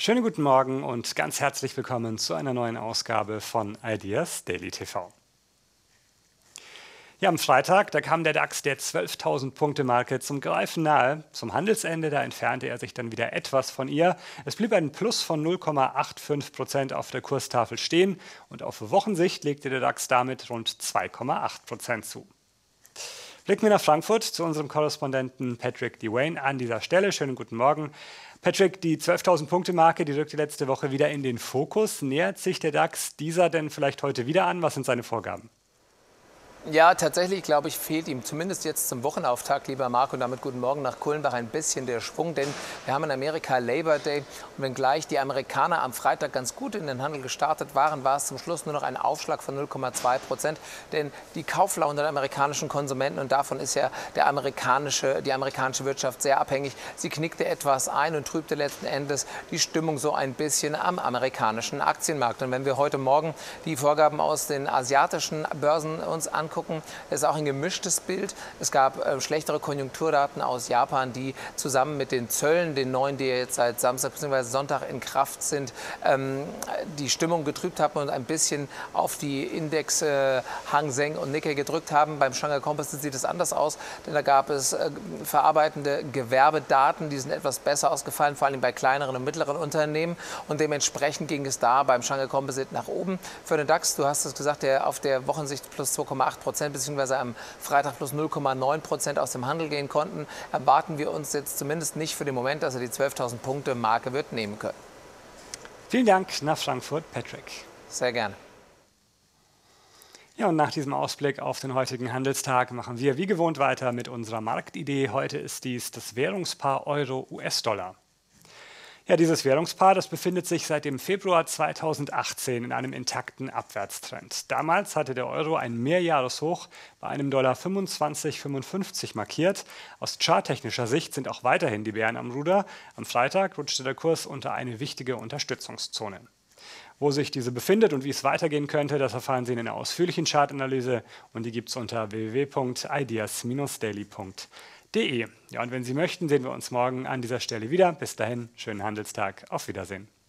Schönen guten Morgen und ganz herzlich willkommen zu einer neuen Ausgabe von Ideas Daily TV. Ja, am Freitag, da kam der DAX der 12.000 Punkte Marke zum Greifen nahe. Zum Handelsende, da entfernte er sich dann wieder etwas von ihr. Es blieb ein Plus von 0,85% auf der Kurstafel stehen und auf Wochensicht legte der DAX damit rund 2,8% zu. Blicken wir nach Frankfurt zu unserem Korrespondenten Patrick Dewayne an dieser Stelle. Schönen guten Morgen. Patrick, die 12.000 Punkte Marke, die rückte letzte Woche wieder in den Fokus. Nähert sich der DAX dieser denn vielleicht heute wieder an? Was sind seine Vorgaben? Ja, tatsächlich, glaube ich, fehlt ihm zumindest jetzt zum Wochenauftakt, lieber Marc, und damit guten Morgen nach Kulmbach, ein bisschen der Schwung, denn wir haben in Amerika Labor Day und wenngleich die Amerikaner am Freitag ganz gut in den Handel gestartet waren, war es zum Schluss nur noch ein Aufschlag von 0,2%, denn die Kauflaune der amerikanischen Konsumenten, und davon ist ja die amerikanische Wirtschaft sehr abhängig, sie knickte etwas ein und trübte letzten Endes die Stimmung so ein bisschen am amerikanischen Aktienmarkt. Und wenn wir heute Morgen die Vorgaben aus den asiatischen Börsen uns angucken, ist auch ein gemischtes Bild. Es gab schlechtere Konjunkturdaten aus Japan, die zusammen mit den Zöllen, den neuen, die jetzt seit Samstag bzw. Sonntag in Kraft sind, die Stimmung getrübt haben und ein bisschen auf die Indexe Hang Seng und Nikkei gedrückt haben. Beim Shanghai Composite sieht es anders aus, denn da gab es verarbeitende Gewerbedaten, die sind etwas besser ausgefallen, vor allem bei kleineren und mittleren Unternehmen, und dementsprechend ging es da beim Shanghai Composite nach oben. Für den DAX, du hast es gesagt, der auf der Wochensicht plus 2,8% bzw. am Freitag plus 0,9% aus dem Handel gehen konnten, erwarten wir uns jetzt zumindest nicht für den Moment, dass er die 12.000 Punkte Marke wird nehmen können. Vielen Dank nach Frankfurt, Patrick. Sehr gerne. Ja, und nach diesem Ausblick auf den heutigen Handelstag machen wir wie gewohnt weiter mit unserer Marktidee. Heute ist dies das Währungspaar Euro-US-Dollar. Ja, dieses Währungspaar, das befindet sich seit dem Februar 2018 in einem intakten Abwärtstrend. Damals hatte der Euro ein Mehrjahreshoch bei einem Dollar 25,55 markiert. Aus charttechnischer Sicht sind auch weiterhin die Bären am Ruder. Am Freitag rutschte der Kurs unter eine wichtige Unterstützungszone. Wo sich diese befindet und wie es weitergehen könnte, das erfahren Sie in einer ausführlichen Chartanalyse, und die gibt es unter www.ideas-daily.de. Ja, und wenn Sie möchten, sehen wir uns morgen an dieser Stelle wieder. Bis dahin, schönen Handelstag. Auf Wiedersehen.